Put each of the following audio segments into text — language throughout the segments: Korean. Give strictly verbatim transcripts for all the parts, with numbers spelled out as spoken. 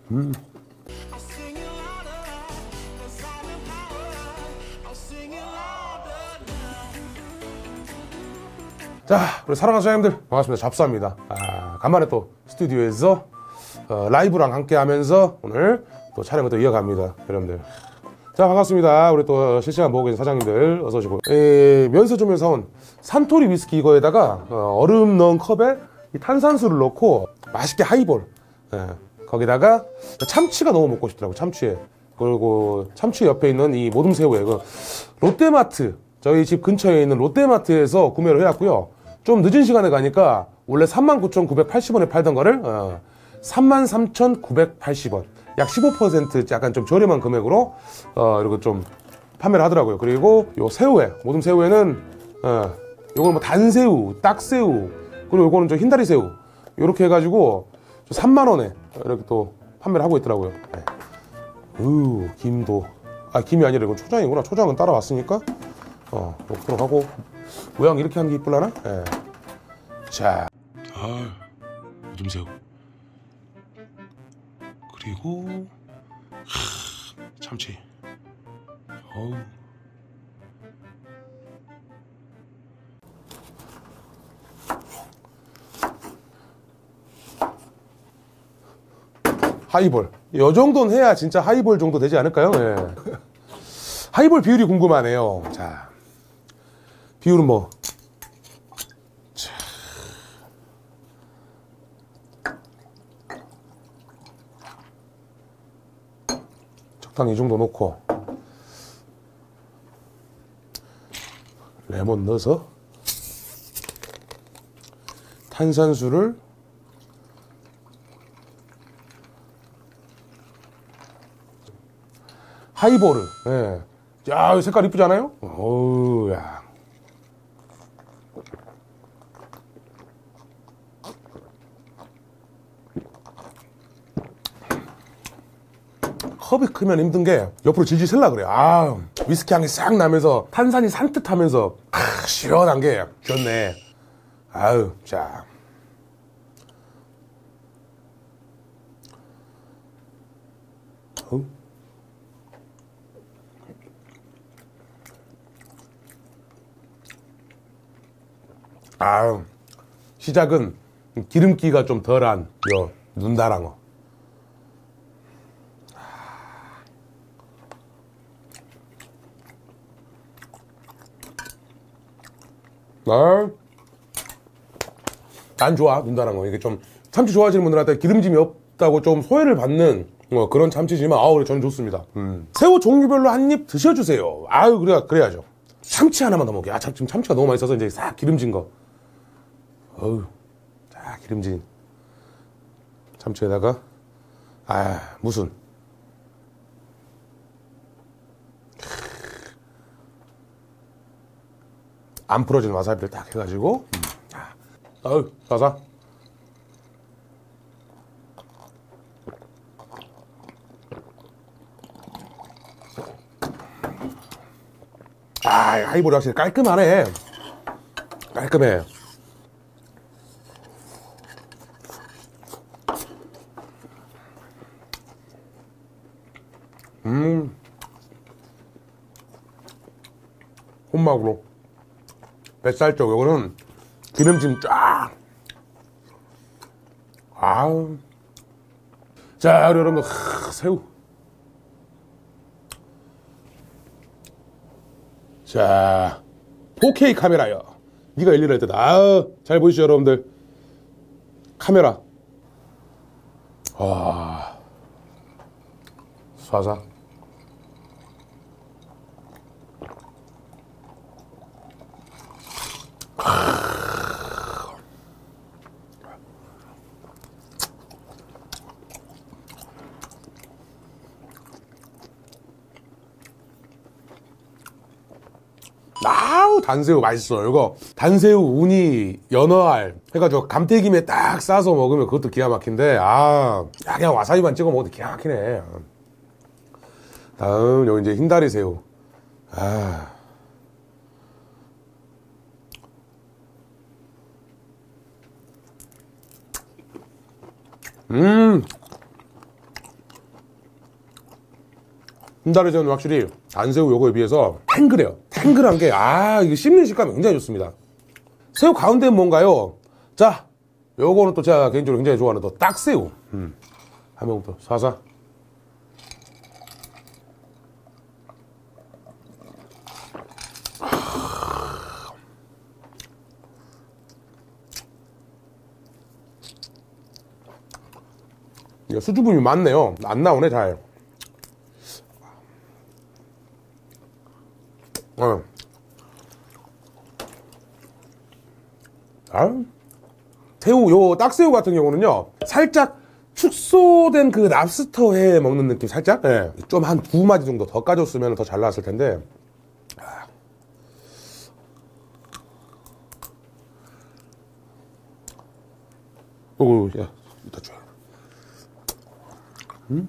음. 자, 우리 사랑하는 사장님들 반갑습니다. 잡사입니다. 아, 간만에 또 스튜디오에서 어, 라이브랑 함께 하면서 오늘 또 촬영을 또 이어갑니다. 여러분들. 자, 반갑습니다. 우리 또 실시간 보고 계신 사장님들 어서 오시고. 에, 면세점에서 사온 산토리 위스키 이거에다가 어, 얼음 넣은 컵에 이 탄산수를 넣고 맛있게 하이볼. 예, 거기다가 참치가 너무 먹고 싶더라고. 참치에. 그리고 참치 옆에 있는 이 모둠새우에 그 롯데마트, 저희 집 근처에 있는 롯데마트에서 구매를 해왔고요. 좀 늦은 시간에 가니까 원래 삼만 구천구백팔십 원에 팔던 거를 어, 삼만 삼천구백팔십 원, 약 십오 퍼센트 약간 좀 저렴한 금액으로 어, 이렇게 좀 판매를 하더라고요. 그리고 요 새우회, 모둠 새우회는 어, 요거는 뭐 단새우, 딱새우, 그리고 요거는 저 흰다리 새우 요렇게 해가지고 삼만 원에 이렇게 또 판매를 하고 있더라고요. 네. 으, 김도, 아, 김이 아니라 이건 초장이구나. 초장은 따라왔으니까 어, 먹도록 하고. 모양 이렇게 하는 게 이쁠라나? 예. 자, 아, 모둠새우. 그리고 하, 참치. 어우. 하이볼. 이 정도는 해야 진짜 하이볼 정도 되지 않을까요? 예. 하이볼 비율이 궁금하네요. 자, 비율은 뭐, 자. 적당히 이 정도 넣고 레몬 넣어서 탄산수를 하이볼을. 예. 야, 색깔 이쁘지 않아요? 어우, 야. 컵이 크면 힘든 게 옆으로 질질 셀라 그래. 아, 위스키 향이 싹 나면서 탄산이 산뜻하면서 아, 시원한 게 좋네. 아유, 자. 어? 아, 시작은 기름기가 좀 덜한 요 눈다랑어. 아, 난 좋아, 눈다랑어. 이게 좀 참치 좋아하시는 분들한테 기름짐이 없다고 좀 소외를 받는 어, 그런 참치지만 아우, 저는 좋습니다. 음. 새우 종류별로 한 입 드셔주세요. 아유, 그래, 그래야죠. 참치 하나만 더 먹게. 아, 참, 지금 참치가 너무 맛있어서 이제 싹 기름진 거. 어우, 자, 기름진 참치에다가 아, 무슨 안 풀어지는 와사비를 딱 해가지고 음. 어우, 사사. 아, 하이볼이 확실히 깔끔하네. 깔끔해. 음, 혼막으로 뱃살 쪽 요거는 기름짐 쫙. 아우. 자, 여러분, 하, 새우. 자, 포케이 카메라요. 네가 일일할 때다. 아우, 잘 보이시죠, 여러분들. 카메라. 와, 쏴사. 아우, 단새우 맛있어. 이거 단새우, 우니, 연어알 해가지고 감태김에 딱 싸서 먹으면 그것도 기가 막힌데, 아, 야, 그냥 와사비만 찍어 먹어도 기가 막히네. 다음 여기 이제 흰다리 새우. 아, 음, 흰다리 새우는 확실히 단새우 요거에 비해서 탱글해요. 탱글한 게, 아, 이게 씹는 식감이 굉장히 좋습니다. 새우 가운데는 뭔가요? 자, 요거는 또 제가 개인적으로 굉장히 좋아하는 또 딱새우. 음. 한 번부터 사사. 이게 수주분이 많네요. 안 나오네, 잘. 어. 아, 새우, 요 딱새우 같은 경우는요, 살짝 축소된 그 랍스터 회 먹는 느낌, 살짝? 예. 좀 한 두 마디 정도 더 까줬으면 더 잘 나왔을 텐데. 오, 야, 이따 줘. 음?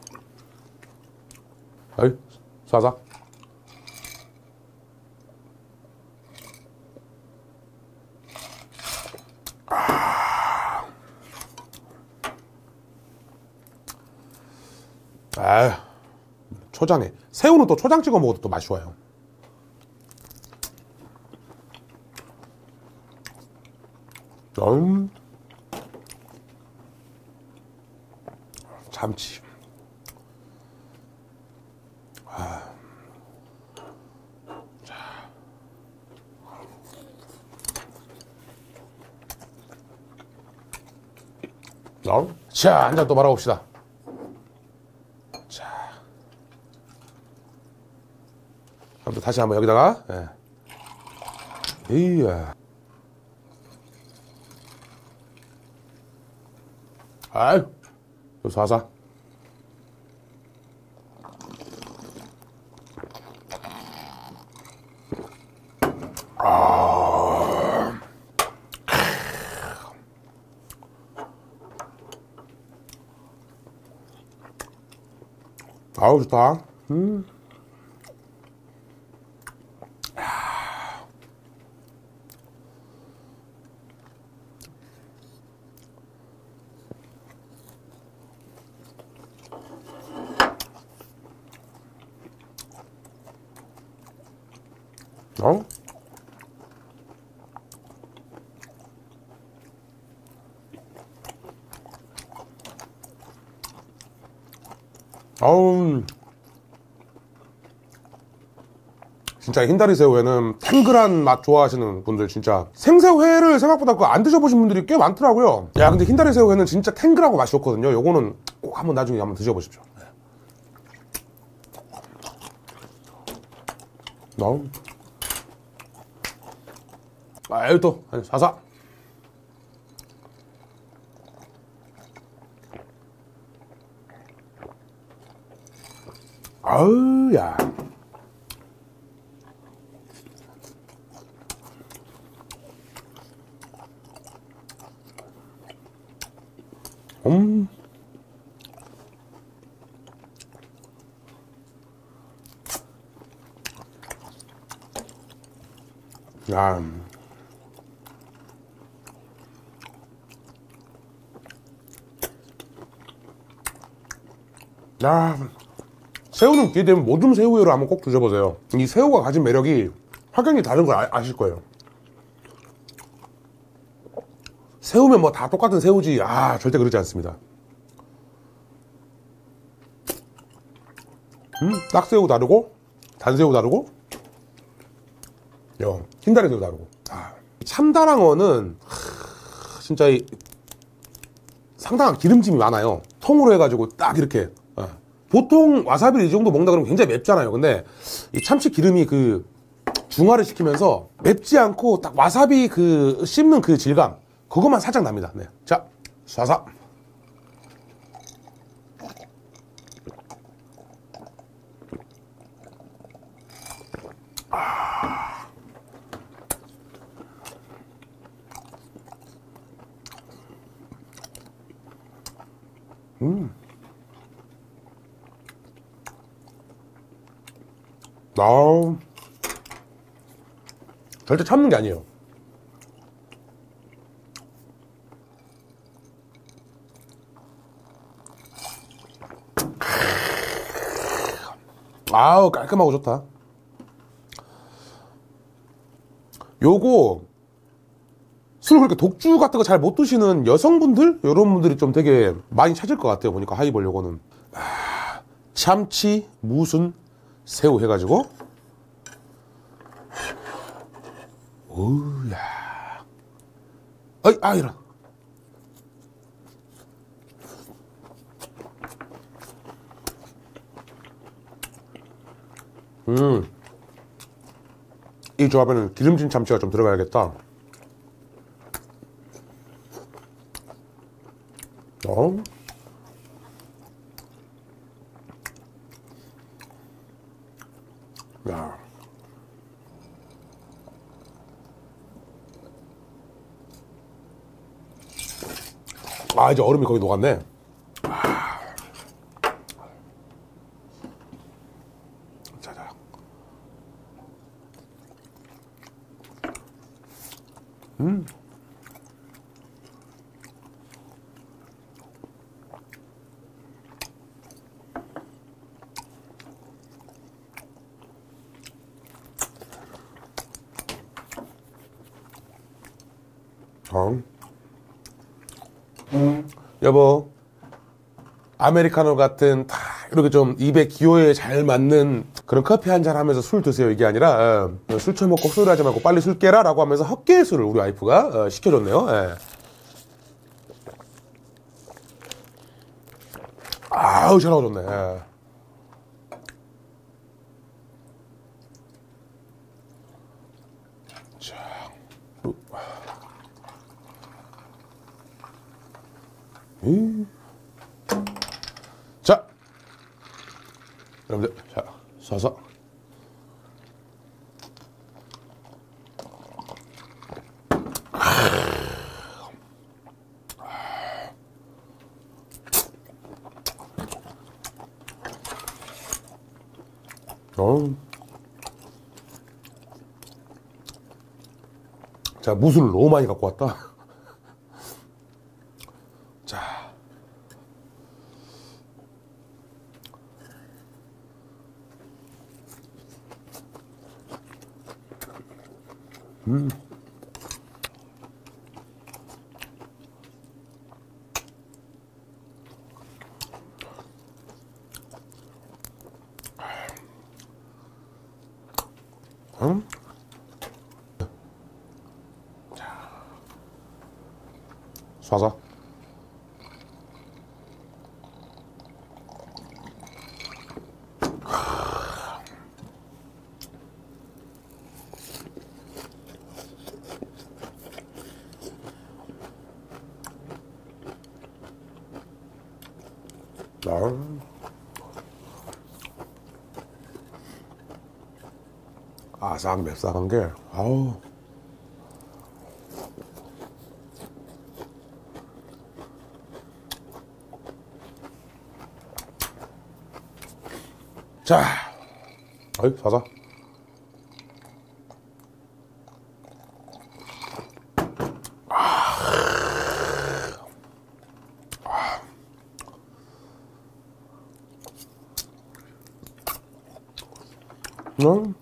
아이, 사사. 아, 초장에 새우는 또 초장 찍어 먹어도 또 맛이 좋아요. 음, 참치. 아, 자, 어? 자, 한 잔 또 말아봅시다. 다시 한번 여기다가, 예. 이야. 아유, 사사. 아. 아우, 좋다. 음. 어? 아우, 진짜 흰다리 새우에는 탱글한 맛 좋아하시는 분들 진짜 생새우회를 생각보다 그거 안 드셔보신 분들이 꽤 많더라고요. 야, 근데 흰다리 새우회는 진짜 탱글하고 맛이 좋거든요. 요거는 꼭 한번 나중에 한번 드셔보십시오. 어? 아유, 또 사사. 아우, 야. 음. 야. 야. 새우는 기회 되면 모둠 새우회로 한번 꼭 드셔보세요. 이 새우가 가진 매력이 확연히 다른 걸 아, 아실 거예요. 새우면 뭐 다 똑같은 새우지, 아, 절대 그러지 않습니다. 음, 딱새우 다르고 단새우 다르고 요 흰다리 새우 다르고. 아, 참다랑어는 하, 진짜 이, 상당한 기름짐이 많아요. 통으로 해가지고 딱 이렇게. 어. 보통 와사비를 이 정도 먹는다 그러면 굉장히 맵잖아요. 근데 이 참치 기름이 그 중화를 시키면서 맵지 않고 딱 와사비 그 씹는 그 질감, 그것만 살짝 납니다. 네. 자, 쏴사. 아. 음. 아. 절대 참는 게 아니에요. 아우, 깔끔하고 좋다. 요거 술 그렇게 독주 같은 거 잘 못 드시는 여성분들 이런 분들이 좀 되게 많이 찾을 것 같아요. 보니까 하이볼 요거는 아, 참치, 무순, 새우 해가지고 오야 어이 아 이런 음 이 조합에는 기름진 참치가 좀 들어가야겠다. 어? 야. 아, 이제 얼음이 거기 녹았네. 아. 자자. 음. 어. 음. 여보, 아메리카노 같은 다 이렇게 좀 입에 기호에 잘 맞는 그런 커피 한잔 하면서 술 드세요 이게 아니라 어, 술 처먹고 술 하지 말고 빨리 술 깨라 라고 하면서 헛개의 술을 우리 와이프가 어, 시켜줬네요. 예. 아우 잘 나와줬네. 예. 자, 음. 자, 여러분들, 자, 쏴서. 어. 자, 무술을 너무 많이 갖고 왔다. 자. 음. 음. 자. 쏴서. 아삭 맵싹한 게 아우 자 어이 사자 음.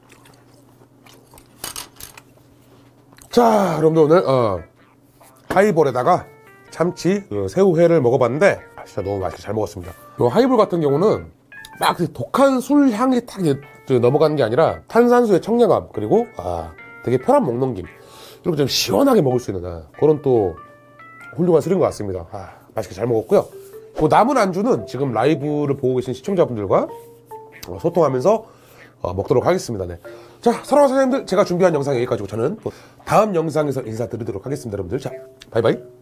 자, 여러분들 오늘 어, 하이볼에다가 참치 그 새우회를 먹어봤는데 아, 진짜 너무 맛있게 잘 먹었습니다. 이 하이볼 같은 경우는 막 독한 술 향이 딱 넘어가는 게 아니라 탄산수의 청량함 그리고 아, 되게 편한 먹넘김 이렇게 좀 시원하게 먹을 수 있는 아, 그런 또 훌륭한 술인 것 같습니다. 아, 맛있게 잘 먹었고요. 그 남은 안주는 지금 라이브를 보고 계신 시청자분들과 어, 소통하면서 어, 먹도록 하겠습니다. 네. 자, 사랑하는 사장님들, 제가 준비한 영상 여기까지고 저는 또 다음 영상에서 인사드리도록 하겠습니다. 여러분들, 자, 바이바이.